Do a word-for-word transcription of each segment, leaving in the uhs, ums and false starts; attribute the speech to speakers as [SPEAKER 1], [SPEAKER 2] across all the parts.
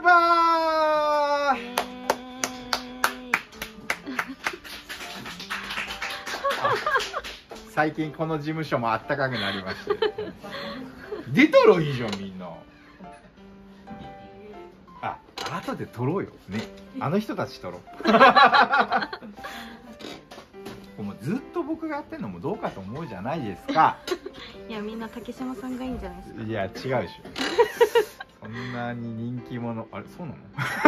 [SPEAKER 1] バー最近この事務所もあったかくなりまして出たらいいじゃんみんな。あ、後で撮ろうよね、あの人たち撮ろうもうずっと僕がやってるのもどうかと思うじゃないですか。
[SPEAKER 2] いやみんな竹島さんがいいんじゃないですか。
[SPEAKER 1] いや違うでしょそんなに人気者、あれそうなの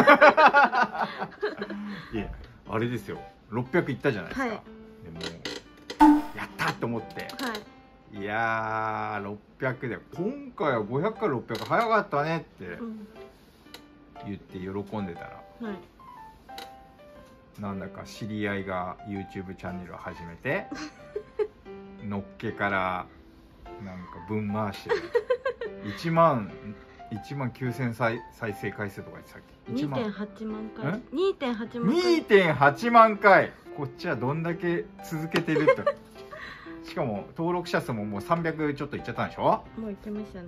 [SPEAKER 1] いやあれですよ、ろっぴゃくいったじゃないですか、はい、でもやったと思って、はい、いやーろっぴゃくで今回はごひゃくからろっぴゃく早かったねって言って喜んでたら、うん、はい、なんだか知り合いが YouTube チャンネルを始めてのっけからなんか分回していちまんいちまんきゅうせん再生回数とか言ってたっけ。
[SPEAKER 2] にてんはちまんかい にてんはちまんかい
[SPEAKER 1] にてんはちまんかい。こっちはどんだけ続けてるってしかも登録者数ももうさんびゃくちょっといっちゃったんでしょ。
[SPEAKER 2] もういってましたね。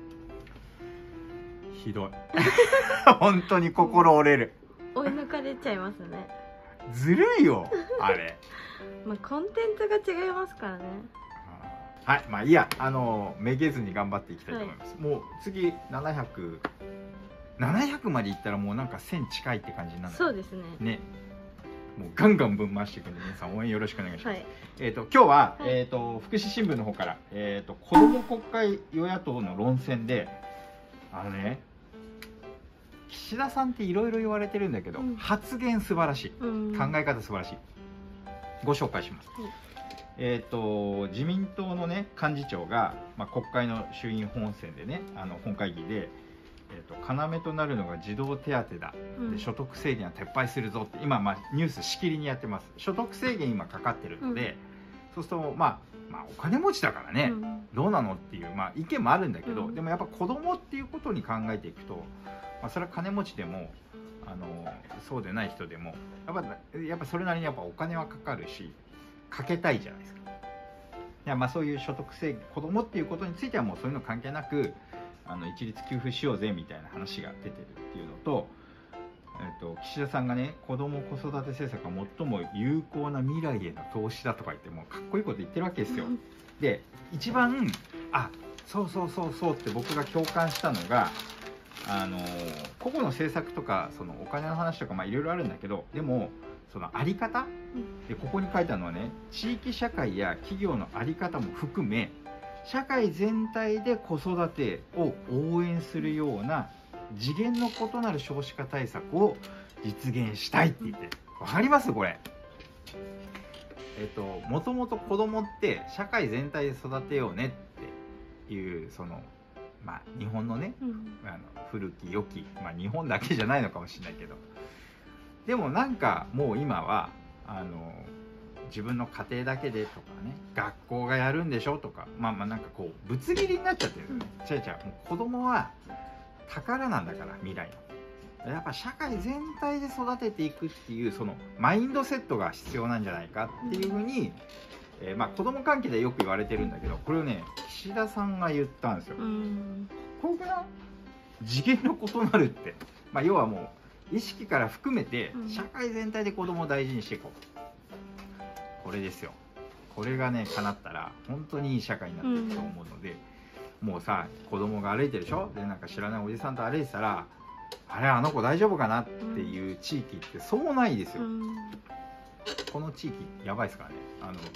[SPEAKER 1] ひどい本当に心折れる。
[SPEAKER 2] 追い抜かれちゃいますね。
[SPEAKER 1] ずるいよあれ
[SPEAKER 2] まあコンテンツが違いますからね。
[SPEAKER 1] はい、まあいいや、あのめげずに頑張っていきたいと思います、はい、もう次ななひゃくななひゃくまでいったらもうなんかせん近いって感じになる。
[SPEAKER 2] そうですね。ね、
[SPEAKER 1] もうガンガン分回していくんで皆さん応援よろしくお願いします、はい、えっ、ー、と今日は、はい、えっ、ー、と福祉新聞の方から、えっ、ー、と子ども国会与野党の論戦で、あのね岸田さんっていろいろ言われてるんだけど、うん、発言素晴らしい、うん、考え方素晴らしい。ご紹介します、はい、えー、と自民党の、ね、幹事長が、まあ、国会の衆院本選でね、あの本会議で、えー、と要となるのが児童手当だ、うん、で所得制限は撤廃するぞって今、まあ、ニュースしきりにやってます。所得制限今かかってるので、うん、そうすると、まあ、まあお金持ちだからね、うん、どうなのっていう、まあ、意見もあるんだけど、うん、でもやっぱ子供っていうことに考えていくと、まあ、それは金持ちでもあのそうでない人でもやっぱやっぱそれなりにやっぱお金はかかるしかけたいじゃないですか。いや、まあそういう所得制限、子供っていうことについてはもうそういうの関係なくあの一律給付しようぜみたいな話が出てるっていうのと、えっと、岸田さんがね、子ども子育て政策が最も有効な未来への投資だとか言ってもうかっこいいこと言ってるわけですよ。で一番あそうそうそうそうって僕が共感したのが、あの個々の政策とかそのお金の話とかまあいろいろあるんだけど、でもそのあり方でここに書いてあるのはね、地域社会や企業のあり方も含め社会全体で子育てを応援するような次元の異なる少子化対策を実現したいって言って、わかりますこれ。えっともともと子供って社会全体で育てようねっていうそのまあ日本のね、うん、あの古き良き、まあ日本だけじゃないのかもしれないけど、でもなんかもう今はあの自分の家庭だけでとかね、学校がやるんでしょとか、まあまあなんかこうぶつ切りになっちゃってるよね。違う違う、もう子供は宝なんだから未来の。やっぱ社会全体で育てていくっていうそのマインドセットが必要なんじゃないかっていうふうに、えー、まあ子供関係でよく言われてるんだけど、これをね岸田さんが言ったんですよ。こういうな次元の異なるって、まあ要はもう意識から含めて社会全体で子供を大事にしていこう、これですよ。これがね叶ったら本当にいい社会になっていくと思うので、うん、もうさ子供が歩いてるでしょ、でなんか知らないおじさんと歩いてたらあれあの子大丈夫かなっていう地域ってそうないですよ、うん、この地域やばいですからね。あの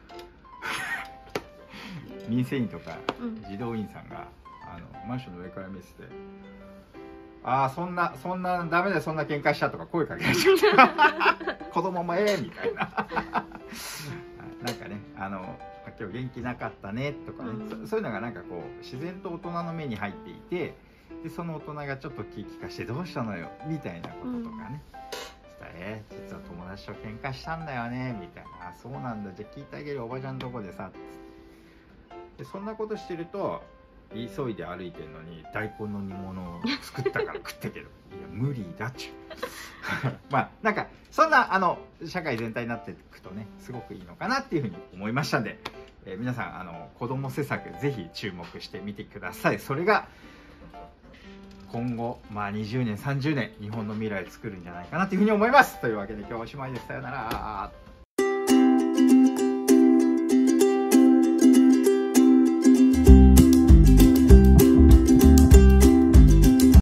[SPEAKER 1] 民生委員とか児童委員さんが、あのマンションの上から見せて、ああそんなそんなダメだよそんな喧嘩したとか声かけられちゃう子供もええみたいななんかね、あの今日元気なかったねとかね、うん、そ, そういうのがなんかこう自然と大人の目に入っていて、でその大人がちょっと気利かしてどうしたのよみたいなこととかね、うん、そしたらえー、実は友達と喧嘩したんだよねみたいな、あそうなんだじゃあ聞いてあげるおばちゃんとこでさ、でそんなことしてると急いで歩いてるのに大根の煮物を作ったから食ってけどいや無理だっちゅうまあなんかそんなあの社会全体になっていくとねすごくいいのかなっていうふうに思いましたんで、えー、皆さんあの子ども施策ぜひ注目してみてください。それが今後、まあ、にじゅうねんさんじゅうねん日本の未来を作るんじゃないかなというふうに思います。というわけで今日おしまいです。さよなら。